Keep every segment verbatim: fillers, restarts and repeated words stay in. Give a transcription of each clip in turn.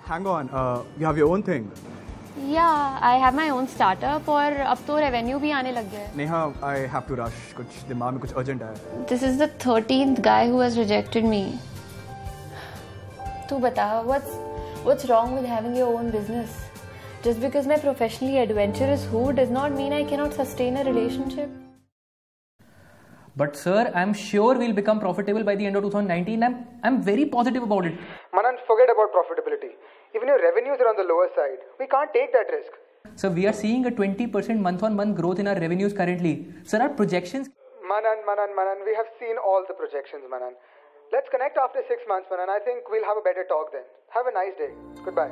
Hang on, uh, you have your own thing. Yeah, I have my own startup और अब तो revenue भी आने लग गया है. Neha, I have to rush. कुछ दिमाग में कुछ urgent है. This is the thirteenth guy who has rejected me. तू बता, what's what's wrong with having your own business? Just because मैं professionally adventurous हूँ does not mean I cannot sustain a relationship. But sir, I'm sure we'll become profitable by the end of twenty nineteen. I'm I'm very positive about it. Manan, forget about profitability. Even your revenues are on the lower side. We can't take that risk. Sir, we are seeing a twenty percent month-on-month growth in our revenues currently. Sir, our projections... Manan, Manan, Manan, we have seen all the projections, Manan. Let's connect after six months, Manan. I think we'll have a better talk then. Have a nice day. Goodbye.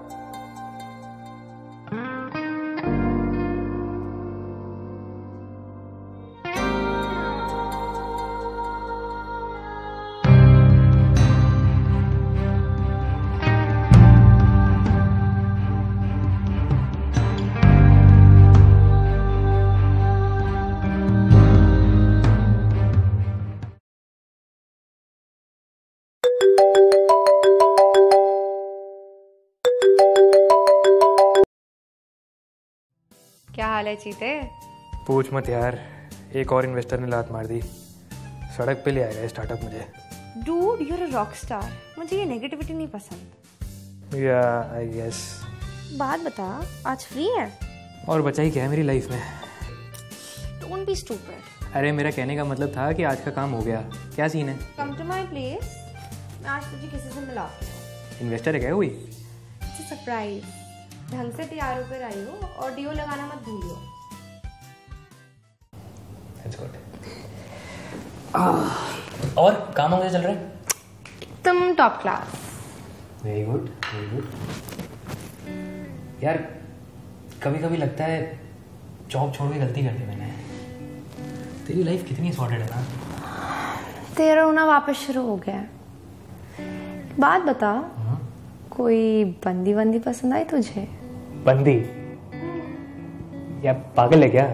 क्या हाल है चीते? पूछ मत यार, एक और investor ने लात मार दी. सड़क पे ले आएगा स्टार्टअप मुझे. Dude, you're a rock star. मुझे ये नेगेटिविटी नहीं पसंद. Yeah, I guess. बात बता, आज फ्री है? और बचा ही क्या है मेरी लाइफ में. Don't be stupid. अरे मेरा कहने का मतलब था कि आज का काम हो गया. क्या सीन है? Come to my place. मैं आज तुझे किसी से मिला. इन्वेस्टर है क्या कोई? It's a surprise. ढंग से तैयार होकर आई हो और डीओ लगाना मत भूलियो. That's good. और काम कैसे चल रहा है? एकदम top class. Very good, very good. यार कभी कभी लगता है जॉब छोड़ के गलती कर दी मैंने. तेरी लाइफ कितनी सॉर्टेड है ना. तेरा रोना वापस शुरू हो गया. बात बता, हाँ? कोई बंदी बंदी पसंद आई तुझे? बंदी? या पागल है क्या?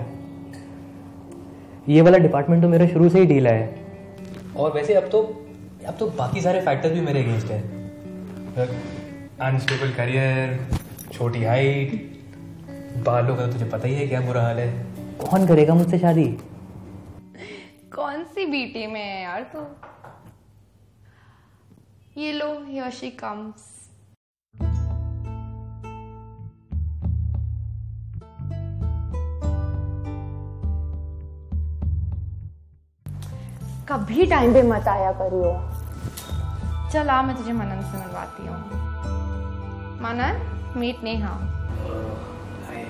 ये वाला डिपार्टमेंट तो मेरा शुरू से ही ढीला है. और वैसे अब तो अब तो बाकी सारे फैक्टर भी मेरे अगेंस्ट है. अनस्टेबल करियर, छोटी हाइट, बालों का तो तुझे पता ही है क्या बुरा हाल है. कौन करेगा मुझसे शादी? कौन सी बीटी में है यार तू? ये लो, here she comes. कभी टाइम पे मत आया करियो. चल आ, मैं तुझे मनन से मिलवाती हूँ. मनन, meet Neha. Hi.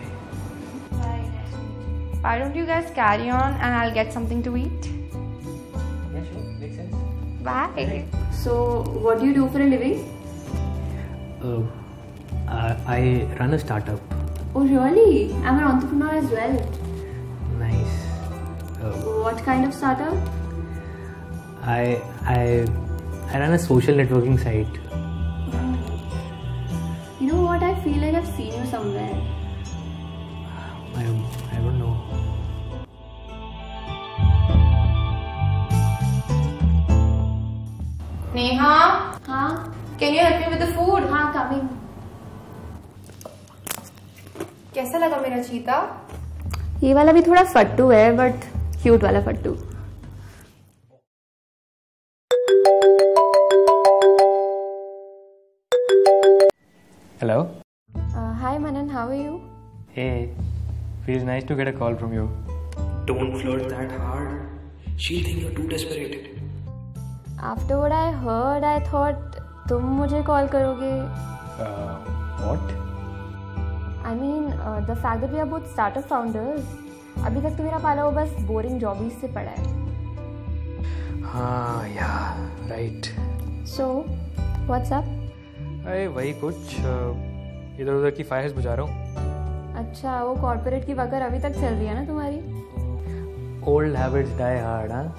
Why don't you guys carry on and I'll get something to eat? Yeah, sure. Makes sense. Bye. So, what do you do for a living? Uh, I, I run a startup. Oh, really? I'm an entrepreneur as well. Nice. Uh, What kind of startup? I I I run a social networking site. You know what? I feel like I've seen you somewhere. I I don't know. Neha? हाँ? Can you help me with the food? हाँ, coming. कैसा लगा मेरा चीता? ये वाला भी थोड़ा फट्टू है, बट क्यूट वाला फट्टू. Hello. Uh, hi Manan, how are you? Hey, feels nice to get a call from you. Don't flirt that hard. She'll think you're too desperate. After what I heard, I thought तुम मुझे call करोगे. Uh, what? I mean, uh, the fact that we are both startup founders. अभी तक तो मेरा पाला वो बस बोरिंग जॉबीज से पड़ा है. हाँ, yeah, right. So, what's up? अरे वही कुछ इधर उधर की फाइल्स बुझा रहा हूँ. अच्छा, वो कॉर्पोरेट की वकर अभी तक चल रही है ना तुम्हारी? Old habits die hard, हाँ?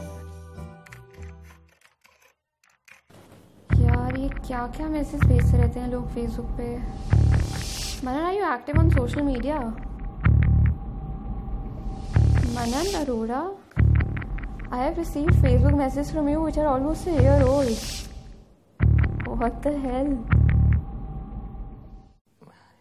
यार ये क्या क्या मैसेज भेजते रहते हैं लोग फेसबुक पे. Manan, are you active on social media? Manan Arora, I have received Facebook messages from you which are almost a year old. What the hell?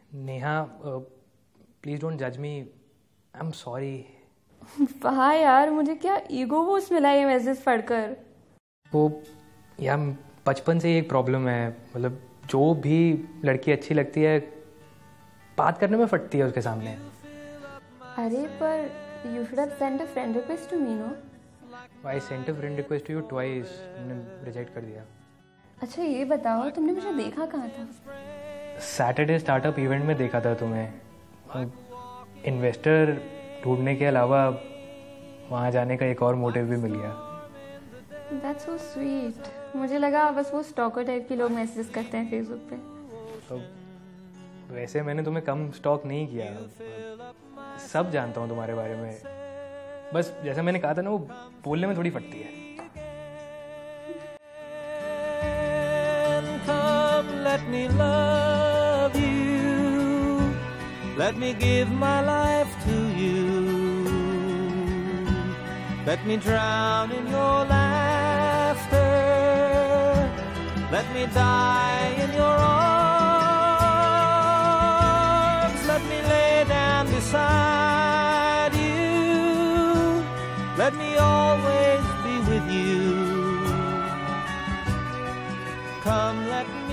Neha, please don't जज मी, आई एम सॉरी। वाह यार, मुझे क्या ego boost मिला ये message पढ़कर। वो यार बचपन से ही एक प्रॉब्लम है, मतलब जो भी लड़की अच्छी लगती है बात करने में फटती है उसके सामने। अरे पर you should have sent a friend request to me, no? I sent a friend request to you twice, तुमने रिजेक्ट कर दिया। अच्छा ये बताओ, तुमने मुझे देखा कहाँ था? सैटरडे स्टार्टअप इवेंट में देखा था तुम्हें। इन्वेस्टर ढूंढने के अलावा वहाँ जाने का एक और मोटिव भी मिल गया। That's so sweet. मुझे लगा बस वो स्टॉकर टाइप के लोग मैसेज करते हैं फेसबुक पे। तो वैसे मैंने तुम्हें कम स्टॉक नहीं किया, सब जानता हूँ तुम्हारे बारे में, बस जैसा मैंने कहा था ना, वो बोलने में थोड़ी फटती है। Come, let me love you. Let me give my life to you. Let me drown in your laughter. Let me die in your arms. Let me lay down beside you. Let me always be with you. Come, let me